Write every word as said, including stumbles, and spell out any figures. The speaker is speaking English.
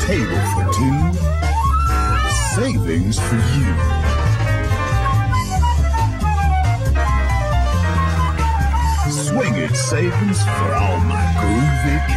table for two. Savings for you. Swing it savings for all my groovy